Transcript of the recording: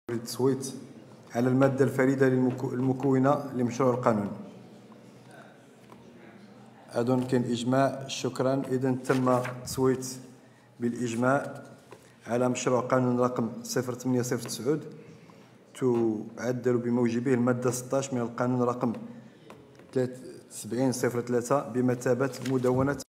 التصويت على المادة الفريدة المكونة لمشروع القانون. أظن كاين إجماع. شكرا. إذن تم التصويت بالإجماع على مشروع قانون رقم 0809 تعدل بموجبه المادة 16 من القانون رقم 70/03 بمثابة مدونة